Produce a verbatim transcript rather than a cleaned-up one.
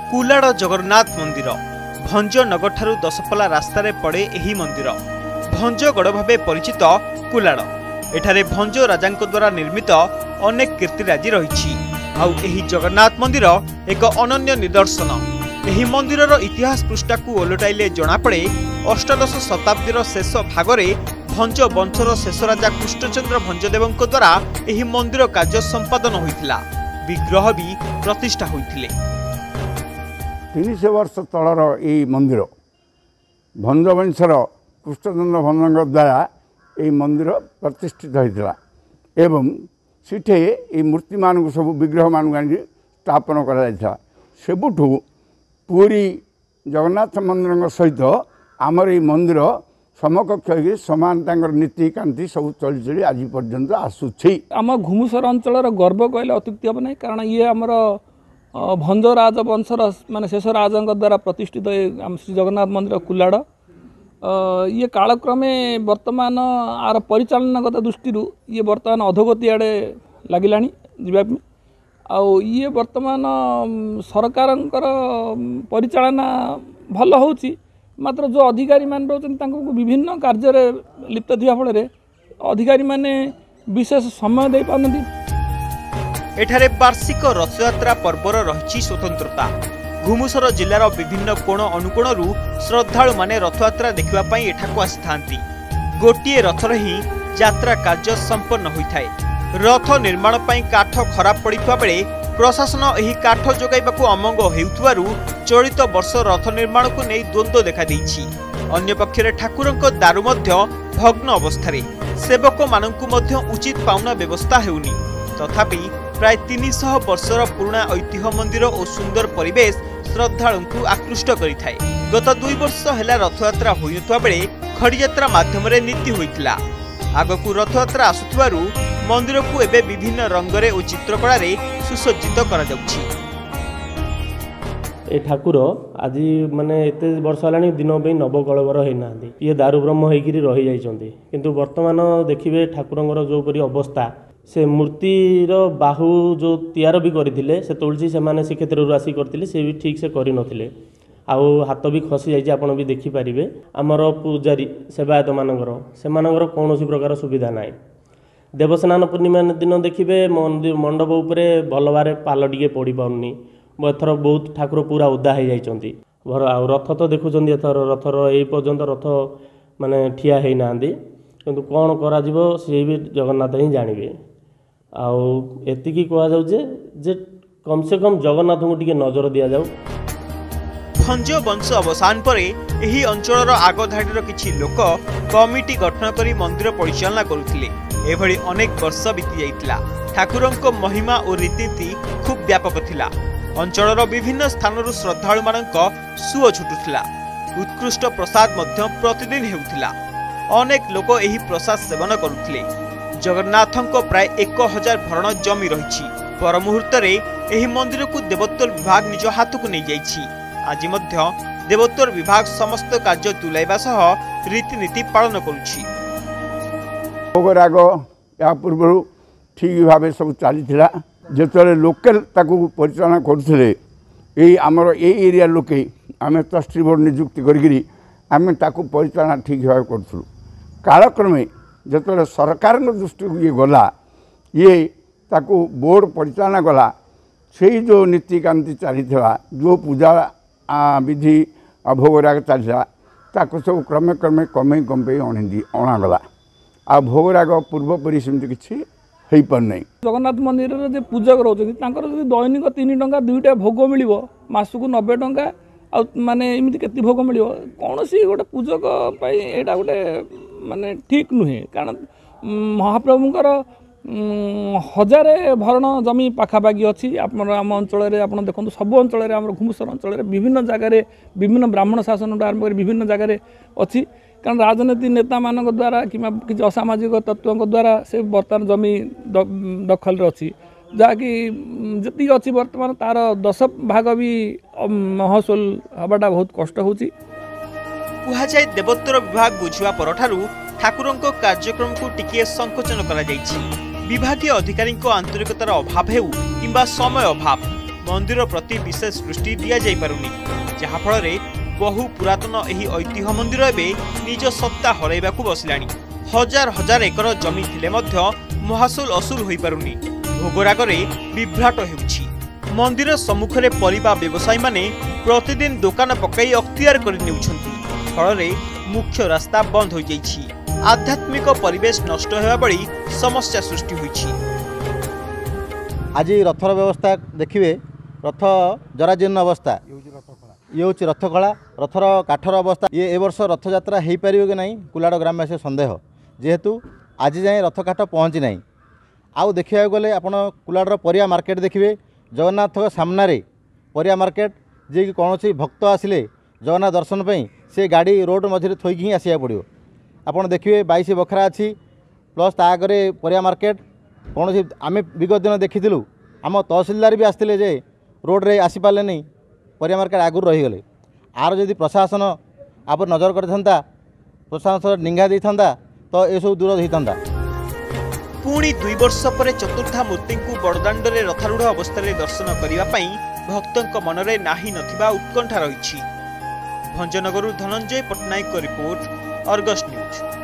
कुलाड़ जगन्नाथ मंदिर भंजनगर ठारू दशपल्ला रास्तार पड़े यही मंदिर भंजगढ़ भाव परिचित कुलाड़ एठारे भंज राजा द्वारा निर्मित अनेक कीर्तिराजी रही जगन्नाथ मंदिर एक अनन्य निदर्शन। यही मंदिर इतिहास पृष्ठा को ओलटाइले जनापड़े अष्टादश शताब्दीर शेष भागरे भंज वंशर शेष राजा कृष्णचंद्र भंजदेव द्वारा यही मंदिर कार्य संपादन होइतिला, विग्रह भी प्रतिष्ठा होइतिले। तीन सौ वर्ष तलर यही मंदिर भंजवंशर कृष्णचंद्र भंज द्वारा यही मंदिर प्रतिष्ठित होता एवं सीठे ये मूर्ति मान सब विग्रह मान स्थापन करूठू पूरी जगन्नाथ मंदिर सहित आमर ये मंदिर समकक्ष समान नीति कांति सब चली चली आज पर्यंत आसूची। आम घुमुसर अंचल गर्व कहले अत्युक्ति हम ना, कारण ये आमर भंज राज वंशर मान शेष राजा द्वारा प्रतिष्ठित श्री जगन्नाथ मंदिर कुलाड़ ये कालक्रमे वर्तमान आर परिचालनागत दृष्टि ये वर्तमान अधोगति आड़े लगिला जावाई आउ ये वर्तमान सरकार परिचालना भल हो, मात्र जो अधिकारी मान रोचन विभिन्न कार्य लिप्त थी फल अधिकारी माने विशेष समय दे पारती। एठारे वार्षिक रथयात्रा पर्वर रही स्वतंत्रता। घुमुसर जिलार विभिन्न कोण अनुकोणरू श्रद्धालु माने रथयात्रा देखिबा एठाकू आसी गोटे रथर ही यात्रा कार्य संपन्न होइथाय। रथ निर्माण पई काठ खराब पड़िथवा बेले प्रशासन एही काठ जोगाइबाकू अमंग हेउथवारू चलित वर्ष रथ निर्माण को नहीं द्वंद्व देखा देइछि। अन्य पक्षरे ठाकुरंक दारु मध्य भग्न अवस्था सेवक मानंकू मध्य उचित पाउना व्यवस्था हेउनी। तथापि प्राय तीन सौ वर्षर पुराना ऐतिह्य मंदिर और सुंदर परिवेश श्रद्धालु आकृष्ट करिथाय। गत दुई वर्ष हैला रथयात्रा होइनथवा बेले खड़ी यात्रा माध्यम नीति होइतिला। आगकू रथयात्रा आसुथवारू मंदिर को एबे विभिन्न रंगरे और चित्रकला सुसज्जित करा जाउछि। ए ठाकुर आज माने एते वर्ष हलानी दिन पे नवकलवर होना ये दारु ब्रह्म होकर रही जाइछन्ति, किंतु वर्तमान देखिए ठाकुरंगर जो परी अवस्था से मूर्तिर बाहु जो तैयार भी करथिले से तुलसी से माने श्रीक्षेत्र आसी करथिले से भी ठीक से करि नथिले, आउ हाथ भी खसी जाइए। आपण भी देखि पारिबे आमर पूजारी सेवायत मानकर से मानकर कौन प्रकार सुविधा नाई। देवस्नान पूर्णिमा दिन देखिए मंदिर मंडप उपरे भल भाव पाल टिके पड़ पारनी, एथर बहुत ठाकुर पूरा उदा हो जाइछन्ति। रथ तो देखुं एथर रथर ए पर्यंत रथ माने ठिया है ना, किंतु कौन करा जीवो से भी जगन्नाथ ही जानिबे। आउ एतिकी कहा जाउजे जे कम से कम जगन्नाथ को टिके नजर दिया जाऊ। भंज वंश अवसान पर यही अंचल आगधाड़ीर किछि लोक कमिटी गठन करी मंदिर परिचालना करुथिले। एभली अनेक वर्ष बीती जाइतिला। ठाकुरंक महिमा और रीतिनीति खूब व्यापक थिला। अंचलर विभिन्न स्थानरू श्रद्धालु मानक सुओ छुटुथिला। उत्कृष्ट प्रसाद मध्य प्रतिदिन हेउथिला। अनेक लोक एही प्रसाद सेवन करुथिले। जगन्नाथंको प्राय एक हजार भरण जमी रही। पर मुहूर्त एही मंदिर को देवोत्तर विभाग निज हाथ को नहीं जाइछि। आज मध्य देवोत्तर विभाग समस्त कार्य तुलाइबा सह रीतिनीति पालन करुछि। भोगराग या पूर्व ठीक भाव सब चली जो लोकल ताकू परिचालना करुले यही आमर ए एरिया लोके आम ट्रस्टी बोर्ड नियुक्ति करी आम ताकू परिचालना ठीक भाव करूँ। कालक्रमे जो सरकार दृष्टि ये गला ये ताकू बोर्ड परिचालना गला से जो नीतिकांति चली जो पूजा विधि भोगराग चलता ताकू सब क्रमे क्रमे कमे कमे अणी अणागला आ भोगराग पूर्वपरी सेमती किसी हो पारना। जगन्नाथ मंदिर जो पूजक रोचती दैनिक तीन टंका दुईटा भोग मिल मासक नब्बे टंका आ माने एमती केते भोग मिल कौन सी गोटे पूजक यहाँ गोटे माने ठीक नुहे, कारण महाप्रभुंकर हजार भरण जमी पाखापाखि अच्छी आम अंचल आप देखो सब अंचल आम घुमुसर अंचल विभिन्न जगार विभिन्न ब्राह्मण शासन आरंभ कर विभिन्न जगार अच्छी, कारण राजनीति नेता मान द्वारा कि किसी असामाजिक तत्व द्वारा से बर्तमान जमी दखल अच्छी जहाँकि जी अच्छी बर्तमान तार दश भाग भी महसूल हवाटा बहुत कष्ट हो। कहुए देवोत्तर विभाग बुझा पर ठाकुरंक कार्यक्रम को टिके संकोचन करा जाइछि। विभागीय अधिकारी आंतरिकतार अभाव हेउ किंबा समय अभाव मंदिर प्रति विशेष दृष्टि दिया जाई पारुनी, जहा फल बहु पुरातन एही ऐतिह्य मंदिर एबे निज सत्ता हरैबाकू बसिलानी। हजार हजार एकर जमी थिले मध्य महासूल असुल होई पारुनी, भोगरागरे विभ्राट हेउछि। मंदिर सम्मुखरे परिबा व्यवसायी माने प्रतिदिन दुकान पकाई अख्तियार करि नेउछन्ति, फल मुख्य रास्ता बंद हो जाइछि। आध्यात्मिक परिवेश नष्ट हेबा बळी समस्या सृष्टि होइछि। आज रथर व्यवस्था देखिए, रथ जराजीर्ण अवस्था, ये हूँ रथखला, रथर काठर अवस्था। ये ए वर्ष रथयात्रा हो पार कि नहीं कुलाड़ ग्रामवासी सन्देह, जेहेतु आज जाए रथ काठ पहुँची ना। आउ देखा गले आप कुलाड़ परिया मार्केट देखिए, जगन्नाथ सामने परिया मार्केट, जी कि कौन भक्त आसिले जगन्नाथ दर्शन पर से गाड़ी रोड मझे थोक ही आसा पड़ो। आपड़ देखिए बाईस बखरा अच्छी प्लस तागरे परिया मार्केट। कौन आम विगत दिन देखीलु आम तहसिलदार भी आसते जे रोड्रे आसीपारे नहीं, परिया मार्केट आगुरी रहीगले। आर जदि प्रशासन आप नजर करता, प्रशासन निंगा देता तो यह सब दूर होता। पुणी दुई वर्ष पर चतुर्था मूर्ति को बड़दाण्ड में रथारूढ़ अवस्था दर्शन करने भक्तों मनरे नाही नथिबा उत्कंठा रही। भंजनगरु Dhananjay Pattanayak report, Argus news.